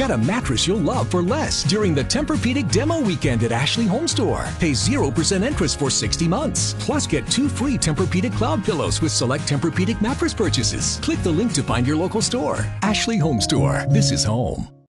Get a mattress you'll love for less during the Tempur-Pedic Demo Weekend at Ashley HomeStore. Pay 0% interest for 60 months. Plus, get 2 free Tempur-Pedic Cloud Pillows with select Tempur-Pedic mattress purchases. Click the link to find your local store. Ashley HomeStore. This is home.